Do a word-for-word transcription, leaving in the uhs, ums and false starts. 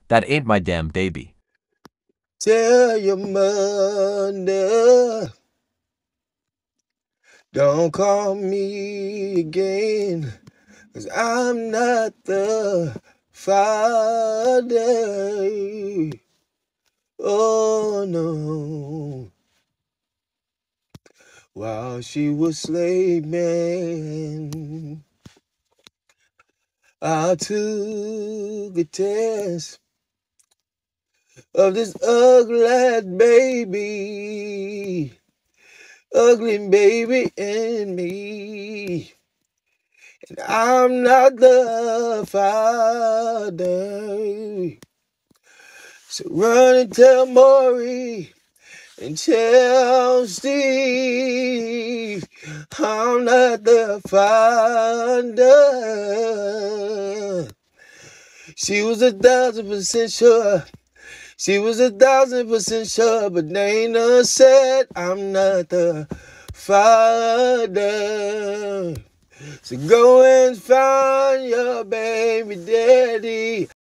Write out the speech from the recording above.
That ain't my damn baby. Tell your mother, don't call me again, 'cause I'm not the father. Oh no. While she was sleeping, I took a test of this ugly baby, ugly baby in me. And I'm not the father. So run and tell Maury and tell Steve I'm not the father. She was a thousand percent sure. She was a thousand percent sure, but Dana said I'm not the father. So go and find your baby daddy.